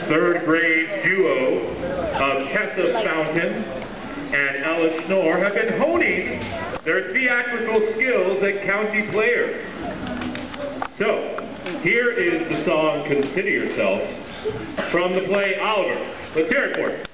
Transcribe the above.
third grade duo of Tessa Fountain and Schnoor have been honing their theatrical skills at County Players. So, here is the song Consider Yourself from the play Oliver. Let's hear it for you.